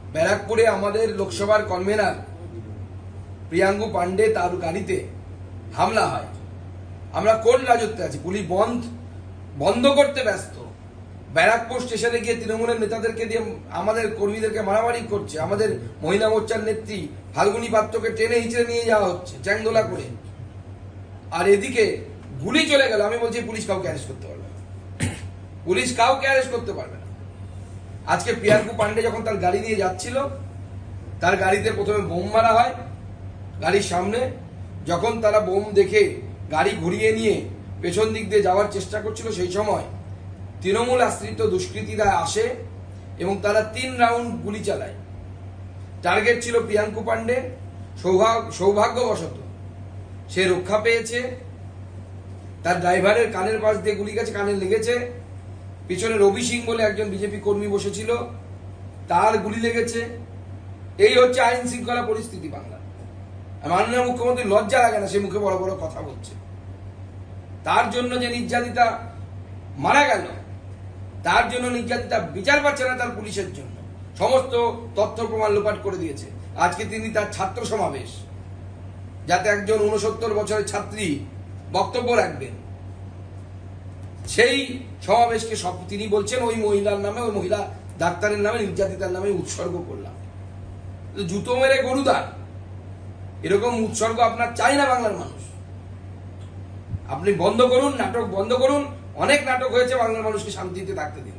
ব্যারাকপুরে আমাদের লোকসভার কনভেনার প্রিয়াঙ্কু পান্ডে তার গাড়িতে হামলা হয়। আমরা কোন রাজত্বে আছি? পুলিশ বন্ধ করতে ব্যস্ত। ব্যারাকপুর স্টেশনে গিয়ে তৃণমূলের নেতাদেরকে দিয়ে আমাদের কর্মীদেরকে মারামারি করছে। আমাদের মহিলা মোর্চার নেত্রী ফাল্গুনী পাত্রকে টেনে হিচড়ে নিয়ে যাওয়া হচ্ছে চ্যাংদোলা করে। আর এদিকে গুলি চলে গেল। আমি বলছি পুলিশ কাউকে অ্যারেস্ট করতে পারবে না, পুলিশ কাউকে অ্যারেস্ট করতে পারবে না। আজকে প্রিয়াঙ্কু পান্ডে যখন তার গাড়ি নিয়ে যাচ্ছিল, তার গাড়িতে প্রথমে বোম মারা হয় গাড়ির সামনে। যখন তারা বোম দেখে গাড়ি ঘুরিয়ে নিয়ে পেছন দিক দিয়ে যাওয়ার চেষ্টা করছিল, সেই সময় তৃণমূল আশ্রিত দুষ্কৃতীরা আসে এবং তারা 3 রাউন্ড গুলি চালায়। টার্গেট ছিল প্রিয়াঙ্কু পান্ডে। সৌভাগ্যবশত সে রক্ষা পেয়েছে। তার ড্রাইভারের কানের পাশ দিয়ে গুলি গেছে, কানে লেগেছে। পিছনে রবি সিং বলে একজন বিজেপি কর্মী বসেছিল, তার গুলি লেগেছে। এই হচ্ছে আইন শৃঙ্খলা পরিস্থিতি বাংলা। মাননীয় মুখ্যমন্ত্রী লজ্জা লাগে না? সে মুখে বড় বড় কথা বলছে। তার জন্য যে নির্যাতিতা মারা গেল, তার জন্য নির্যাতিতা বিচার পাচ্ছে না তার পুলিশের জন্য। সমস্ত তথ্য প্রমাণ লোপাট করে দিয়েছে। আজকে তিনি তার ছাত্র সমাবেশ, যাতে একজন 69 বছরের ছাত্রী বক্তব্য রাখবেন, সেই সমাবেশকে তিনি বলছেন ওই মহিলার নামে, ওই মহিলা ডাক্তারের নামে, নির্যাতিতার নামে উৎসর্গ করলাম। জুতো মেরে গরুদান, এরকম উৎসর্গ আপনার চাই না বাংলার মানুষ। আপনি বন্ধ করুন, নাটক বন্ধ করুন। অনেক নাটক হয়েছে, বাংলার মানুষকে শান্তিতে থাকতে দিন।